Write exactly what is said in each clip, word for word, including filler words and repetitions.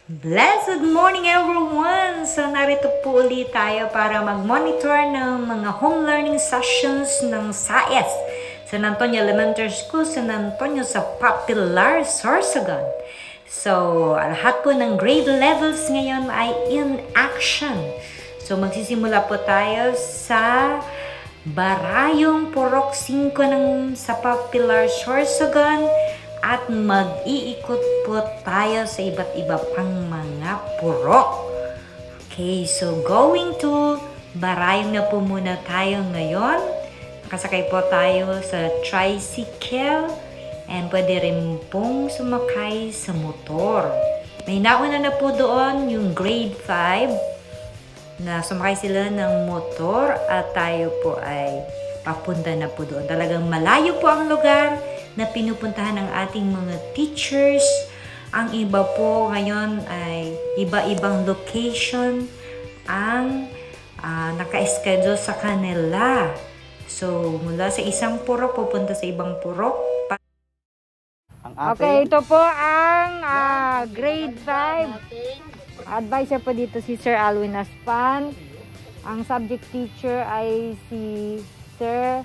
Blessed morning everyone! So narito po ulit tayo para mag-monitor ng mga home learning sessions ng S A E S, San Antonio Elementary School, San Antonio sa Popular, Sorsogon. So lahat po ng grade levels ngayon ay in action. So magsisimula po tayo sa Barayong Purok five ng sa Popular, Sorsogon. At mag-iikot po tayo sa iba't iba pang mga purok. Okay, so going to Barayong na po muna tayo ngayon. Nakasakay po tayo sa tricycle and pwede rin pong sumakay sa motor. May nauna na po doon yung grade five na sumakay sila ng motor at tayo po ay papunta na po doon. Talagang malayo po ang lugar na pinupuntahan ng ating mga teachers. Ang iba po ngayon ay iba-ibang location ang uh, naka-schedule sa kanila. So, mula sa isang purok, pupunta sa ibang purok. Okay, ito po ang uh, grade five. Advisor po dito si Sir Alwin Aspan. Ang subject teacher ay si Sir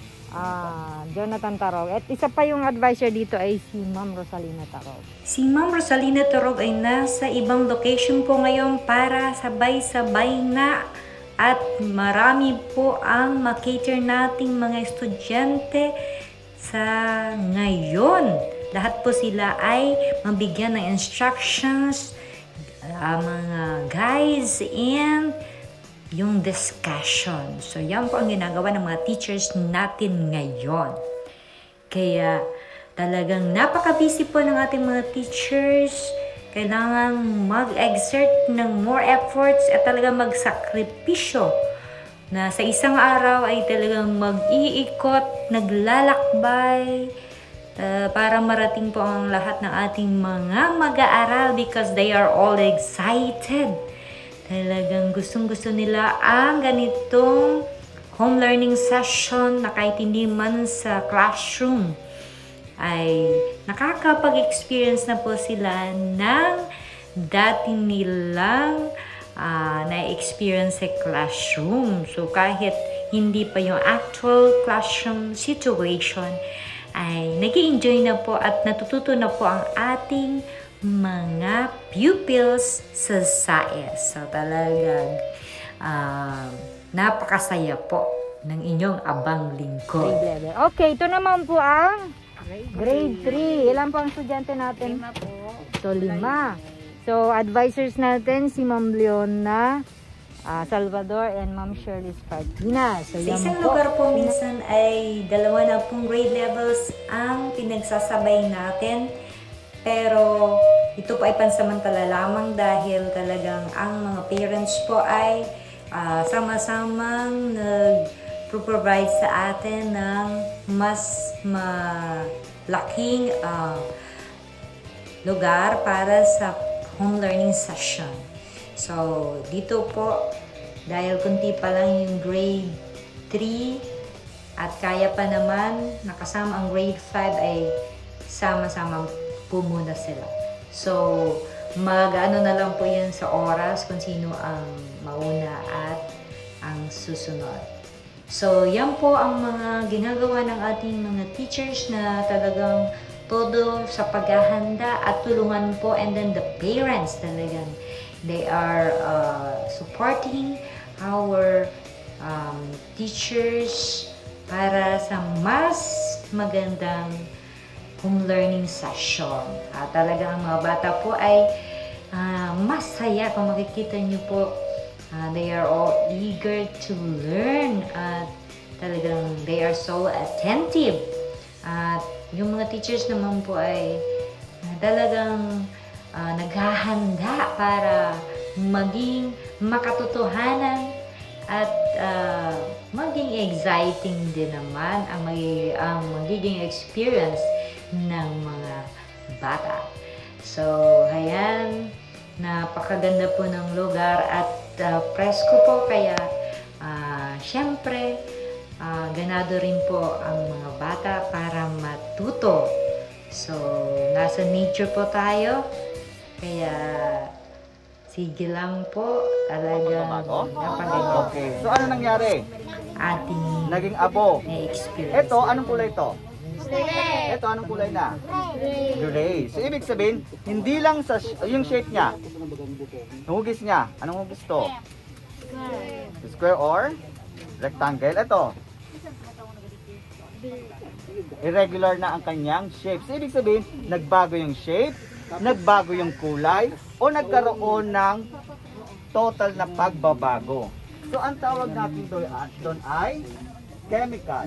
Ah, Jonathan Tarog. At isa pa yung advisor dito ay si Ma'am Rosalina Tarog. Si Ma'am Rosalina Tarog ay nasa ibang location po ngayon para sabay-sabay na at marami po ang makater nating mga estudyante sa ngayon. Lahat po sila ay mabigyan ng instructions, uh, mga guides, and yung discussion. So, yan po ang ginagawa ng mga teachers natin ngayon. Kaya, talagang napaka-busy po ng ating mga teachers. Kailangan mag-exert ng more efforts at talagang magsakripisyo na sa isang araw ay talagang mag-iikot, naglalakbay, uh, para marating po ang lahat ng ating mga mag-aaral because they are all excited. Talagang gustong-gusto nila ang ganitong home learning session na kahit hindi man sa classroom ay nakakapag-experience na po sila ng dati nilang uh, na-experience sa classroom. So kahit hindi pa yung actual classroom situation ay nag-i-enjoy na po at natututo na po ang ating mga pupils sa S A E S. So talagang uh, napakasaya po ng inyong abang lingkod. Okay, ito naman po ang grade three. Ilan po ang estudyante natin? Lima po. So, lima. So, advisors natin si Ma'am Leona uh, Salvador and Ma'am Shirley Spartina. So, sa isang po, lugar po minsan ay dalawa na pong grade levels ang pinagsasabay natin. Pero ito po ay pansamantala lamang dahil talagang ang mga parents po ay uh, sama-samang nag-provide sa atin ng mas malaking uh, lugar para sa home learning session. So, dito po, dahil kunti pa lang yung grade three at kaya pa naman, nakasama ang grade five ay sama-sama po muna sila. So, mag-ano na lang po yan sa oras kung sino ang mauna at ang susunod. So, yan po ang mga ginagawa ng ating mga teachers na talagang todo sa paghahanda at tulungan po, and then the parents talagang they are uh, supporting our um, teachers para sa mas magandang home learning session. At talaga ang mga bata po ay uh, masaya kung makikita nyo po. Uh, they are all eager to learn at talagang they are so attentive. At yung mga teachers naman po ay uh, talagang uh, naghahanda para maging makatotohanan at uh, maging exciting din naman ang, mag- ang magiging experience ng mga bata. So, ayan, napakaganda po ng lugar at uh, presko po, kaya uh, syempre uh, ganado rin po ang mga bata para matuto. So, nasa nature po tayo, kaya Sige lang po, talaga Bago? napaganyan Okay. So ano nangyari? ating Naging abo. na-experience. Ito, anong kulay ito? Ito, anong kulay na? Gray. So, ibig sabihin, hindi lang sa yung shape niya. Yung hugis niya. Anong hugis to? Square or rectangle. Ito. Irregular na ang kanyang shape. So, ibig sabihin, nagbago yung shape, nagbago yung kulay, o nagkaroon ng total na pagbabago. So, ang tawag natin doon, doon ay chemical.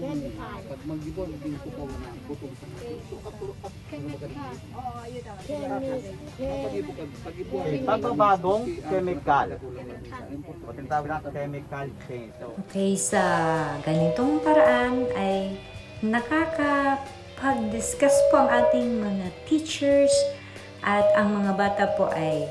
Okay, pagbabagong chemical. O tinatawag natin chemical change. So, Okay, sa ganitong paraan ay nakakapag-discuss po ang ating mga teachers at ang mga bata po ay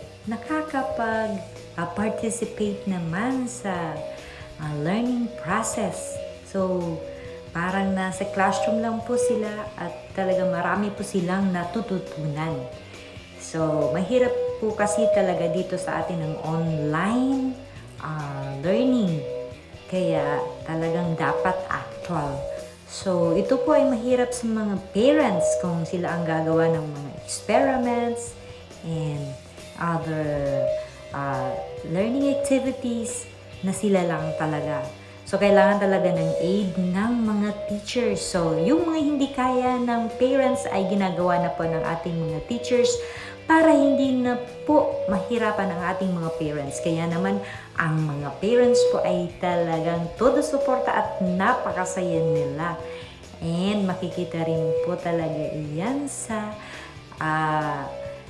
nakakapag-participate naman sa uh, learning process. So, parang nasa classroom lang po sila at talaga marami po silang natututunan. So, mahirap po kasi talaga dito sa atin ang online uh, learning. Kaya talagang dapat actual. So, ito po ay mahirap sa mga parents kung sila ang gagawa ng mga experiments and other uh, learning activities na sila lang talaga. So, kailangan talaga ng aid ng mga teachers. So, yung mga hindi kaya ng parents ay ginagawa na po ng ating mga teachers para hindi na po mahirapan ang ating mga parents. Kaya naman, ang mga parents po ay talagang todo suporta at napakasaya nila. And makikita rin po talaga iyan sa uh,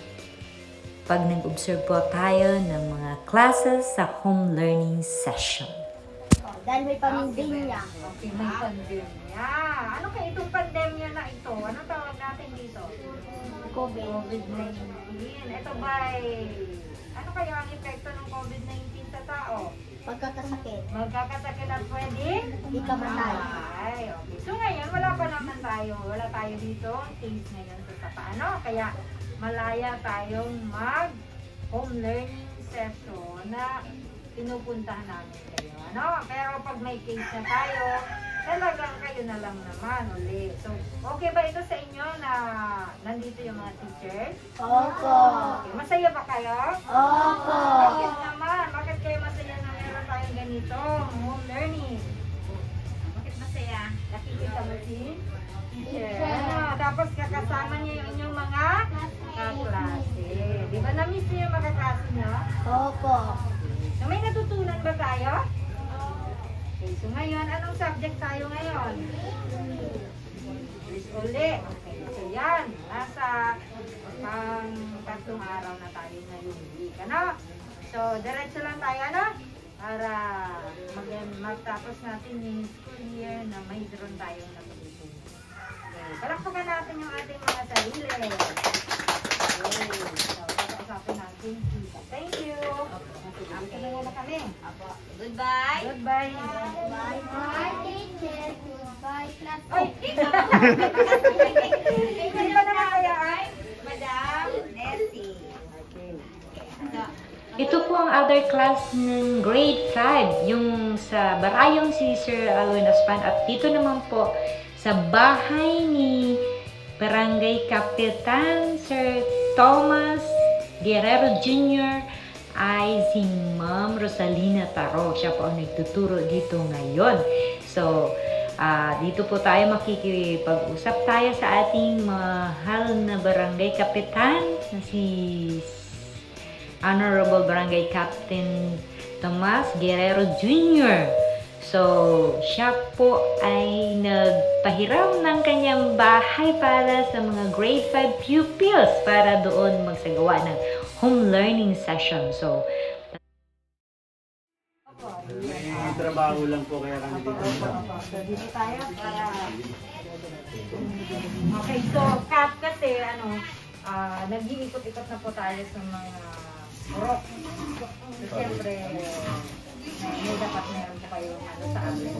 pag nag-observe po tayo ng mga classes sa home learning session. Dahil may pandemya. Okay, may pandemya. Ano kaya itong pandemya na ito? Anong tawag natin dito? COVID. COVID nineteen. Ito ba ano kaya ang epekto ng COVID nineteen sa tao? Pagkakasakit. Magkakasakit at pwede? Di ka matay. Ay, okay. So ngayon, wala pa naman tayo. Wala tayo dito. Case ngayon sa paano. Kaya malaya tayong mag home learning session na pinupuntahan namin kayo. Ano? Pero pag may case na tayo, talagang kayo na lang naman ulit. So, okay ba ito sa inyo na nandito yung mga teachers? Opo. Okay. Masaya ba kayo? Opo. Bakit naman? Bakit kayo masaya na meron tayong ganito? Home learning. Bakit masaya? Nakikita mo si teacher. Ano? Tapos kakasama niyo yung inyong mga kaklase. Di ba na-miss niyo yung mga kaklase niyo? Opo. So, may natutunan ba tayo? Okay, so ngayon, anong subject tayo ngayon? Uli. Okay, so yan. Nasa pang tatlong araw na tayo ngayong week. Ano? So, diretso lang tayo, ano? Para mag magtapos natin yung school year na mayroon tayong natutunan. Okay, palakpakan natin yung ating mga sarili. Okay, so, pag-usapin natin. Thank you. Okay na muna kami. Goodbye. Goodbye. Goodbye, teacher. Goodbye, class. Ay! Tingnan ba naman kaya ay? Madam Nessie. Okay. Ito po ang other class ng grade five, yung sa Barayong si Sir Alwin Aspan. At dito naman po sa bahay ni Barangay Kapitan Sir Thomas Guerrero Junior ay si Ma'am Rosalina Taro. Siya po ang nagtuturo dito ngayon. So, uh, dito po tayo makikipag-usap tayo sa ating mahal na Barangay Kapitan na si Honorable Barangay Captain Tomas Guerrero Junior So, siya po ay nagpahiram ng kanyang bahay para sa mga grade five pupils para doon magsagawa ng home learning session. So, may trabaho lang po kaya kami dito. So, dito tayo para... Okay, so, Kat kasi, ano, uh, nag-iikot-ikot na po tayo sa mga rock. So, siyempre, may dapat meron po kayo ano, sa amin.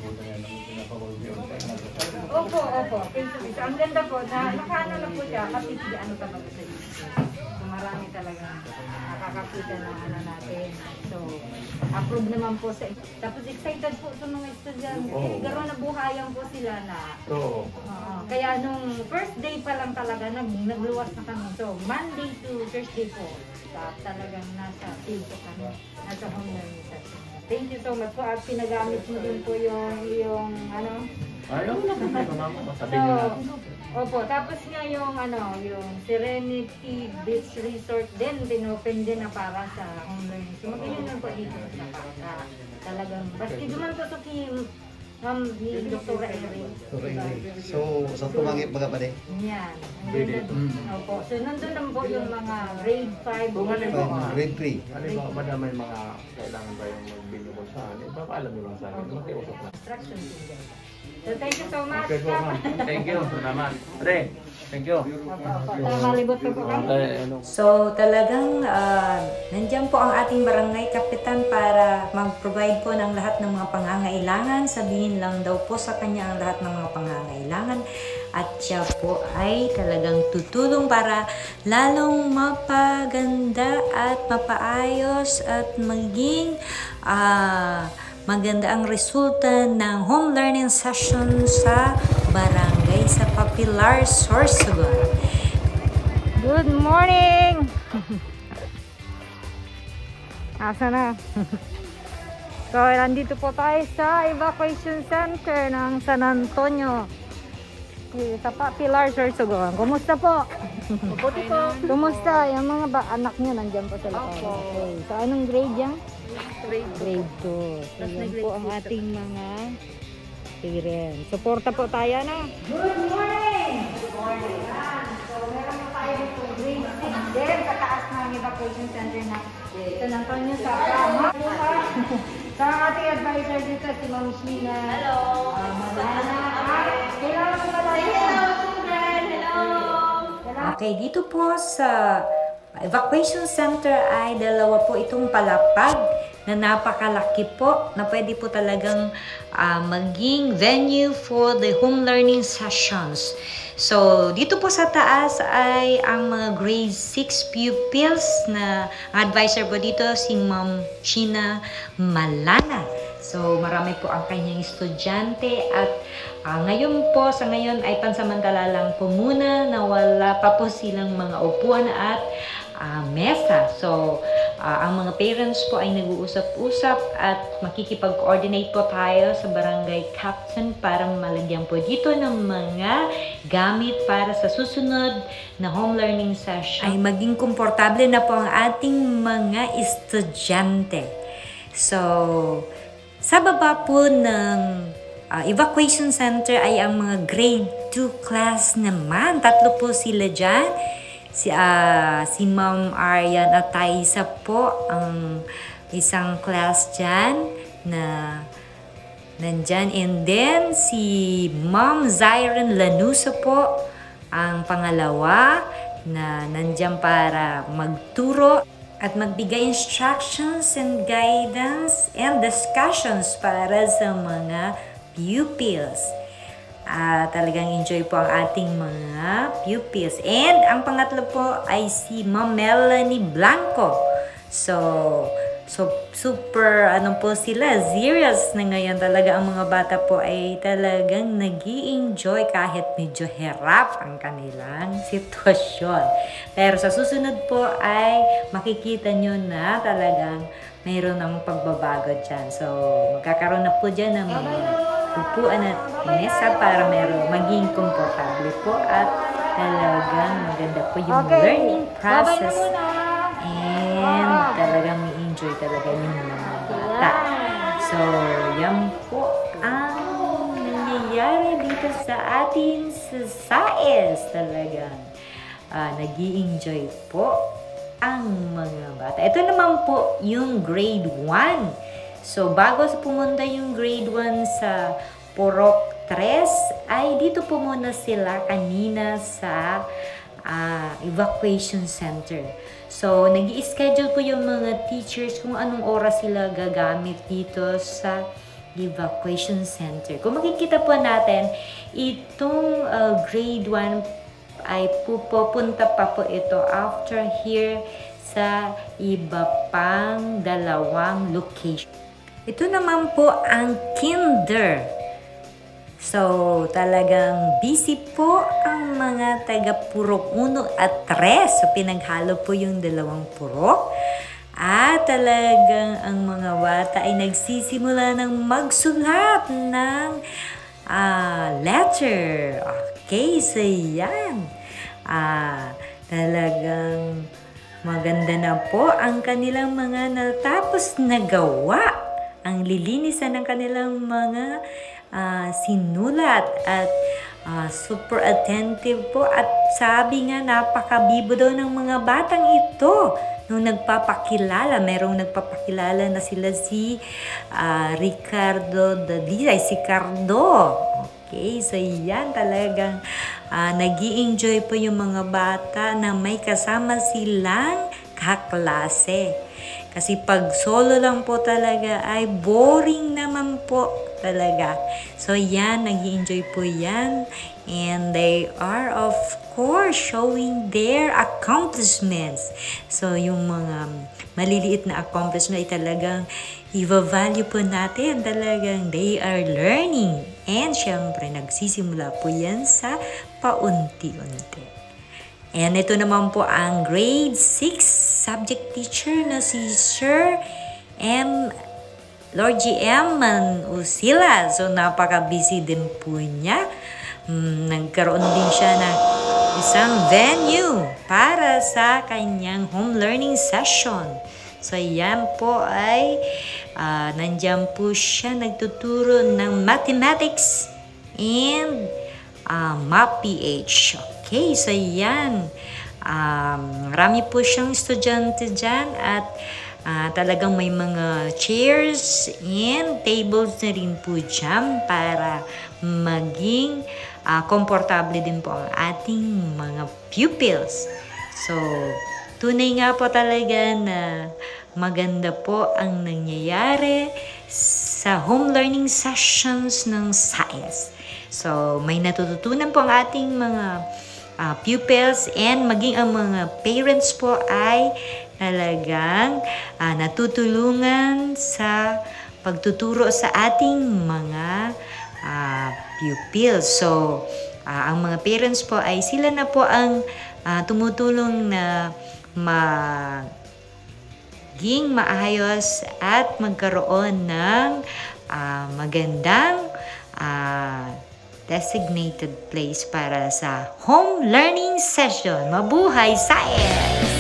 Opo, opo. Face-to-face. Ang ganda po, na nakaano na po siya kasi ano talaga sa dito. So, marami talaga nakakita nakakita ng ano natin. So, approve naman po sa... Tapos excited po sa mga estudyante. Oo. Garo na buhayan po sila na... Oo. Oo. Kaya nung first day pa lang talaga, nag, nagluwas na kami. So, Monday to Thursday po, ta- talagang nasa field po kami. Nasa home learning session. Thank you so much po at pinagamit mo din po yung, yung ano... Ayaw na kami, mama. So, Sabihin nyo natin. opo, tapos nga yung ano, yung Serenity Beach Resort din, pinopen din na para sa home learning. So, mag-inunan po dito sa para talagang, baski duman po sa kim, ma'am, ni Doctor Erin. So, sa tumangit mga pare? Yan. Ang ganda doon. Opo. So, nandun lang po yung mga grade five. Kung halimbawa, Grade three. halimbawa, madam may mga kailangan ba yung magbinubol sa akin, ipapaalam nyo lang sa akin. Makiusap na. Instructions din din. So, thank you so much. Okay po, ma'am. Thank you. Salamat. Pre, thank you. Opo, opo. Tayo malibot pa po kami. Okay, ano? So talagang uh, nandiyan po ang ating barangay kapitan para mag-provide po ng lahat ng mga pangangailangan. Sabihin lang daw po sa kanya ang lahat ng mga pangangailangan. At siya po ay talagang tutulong para lalong mapaganda at mapaayos at maging uh, maganda ang resulta ng home learning session sa barangay sa Papilar, Sorsogon. Good morning! Asa na? So, nandito po tayo sa evacuation center ng San Antonio. Okay, sa Papilar, Sorsogon. Kumusta po? Mabuti po. Kumusta? Yung mga ba anak niyo nandyan po sa lakad. Okay. So, anong grade yan? Grade Grade two. So, yan po ang ating mga parents. Suporta po tayo na. Good morning! Good morning! So, meron po tayo dito grade six din sa taas ng evacuation center na San Antonio sa Kama. Sa ating advisor dito, si Ma'am Sheena. Hello. Uh, Malana. At kailangan ko pala Hello, children. Hello. Okay, dito po sa evacuation center ay dalawa po itong palapag na napakalaki po na pwede po talagang uh, maging venue for the home learning sessions. So, dito po sa taas ay ang mga grade six pupils na advisor po dito si Ma'am Sheena Malana. So, marami po ang kanyang estudyante at uh, ngayon po, sa ngayon ay pansamantala lang po muna na wala pa po silang mga upuan at uh, mesa. So, uh, ang mga parents po ay nag-uusap-usap at makikipag-coordinate po tayo sa barangay captain para malagyan po dito ng mga gamit para sa susunod na home learning session. Ay maging komportable na po ang ating mga estudyante. So, sa baba po ng uh, evacuation center ay ang mga grade two class naman. Tatlo po sila dyan. Si, uh, si Ma'am Aryan Ataysa po ang isang class dyan na nandyan. And then si Ma'am Zyron Lanusa po ang pangalawa na nandyan para magturo at magbigay instructions and guidance and discussions para sa mga pupils. Uh, talagang enjoy po ang ating mga pupils. And ang pangatlo po ay si Ma'am Melanie Blanco. So, so super ano po sila, serious na ngayon talaga ang mga bata po ay talagang nag-i-enjoy kahit medyo hirap ang kanilang sitwasyon. Pero sa susunod po ay makikita nyo na talagang mayroon ng pagbabago dyan. So, magkakaroon na po dyan ng mga upuan at mesa para meron maging komportable po at talagang maganda po yung Okay. learning process. Babay na muna. And talagang i-enjoy talaga yung mga bata. So, yan po ang nangyayari dito sa ating sa S A E S. Talagang uh, nag-i-enjoy po ang mga bata. Ito naman po yung grade one. So, bago sa pumunta yung grade one sa Porok tres, ay dito po muna sila kanina sa uh, evacuation center. So, nag-i-schedule po yung mga teachers kung anong oras sila gagamit dito sa evacuation center. Kung makikita po natin, itong uh, grade one ay pupunta pa po ito after here sa iba pang dalawang location. Ito naman po ang kinder. So, talagang busy po ang mga taga-purok uno at tres. So, pinaghalo po yung dalawang purok. At talagang ang mga bata ay nagsisimula ng magsulat ng uh, letter. Okay, so yan. Uh, talagang maganda na po ang kanilang mga natapos na gawa. Ang lilinisan ng kanilang mga uh, sinulat at uh, super attentive po. At sabi nga, napakabibo daw ng mga batang ito. Nung nagpapakilala, merong nagpapakilala na sila si uh, Ricardo Dalisay, si Cardo. Okay, so yan talagang uh, nag-i-enjoy po yung mga bata na may kasama silang kaklase. Kasi pag solo lang po talaga ay boring naman po talaga. So yan, nag-i-enjoy po yan. And they are of course showing their accomplishments. So yung mga maliliit na accomplishment ay talagang i-value po natin. Talagang they are learning. And syempre nagsisimula po yan sa paunti-unti. And ito naman po ang grade six subject teacher na si Sir M. Lord G M. Usila. So napaka-busy din po niya. Hmm, nagkaroon din siya ng isang venue para sa kanyang home learning session. So yan po ay uh, nandyan po siya nagtuturo ng mathematics and uh, Math P H. Okay, so yan. Um, marami po siyang estudyante dyan at uh, talagang may mga chairs and tables na rin po dyan para maging uh, komportable din po ang ating mga pupils. So, tunay nga po talaga na maganda po ang nangyayari sa home learning sessions ng science. So, may natututunan po ang ating mga Uh, pupils and maging ang mga parents po ay talagang uh, natutulungan sa pagtuturo sa ating mga uh, pupils. So, uh, ang mga parents po ay sila na po ang uh, tumutulong na maging maayos at magkaroon ng uh, magandang uh, designated place para sa home learning session. Mabuhay science!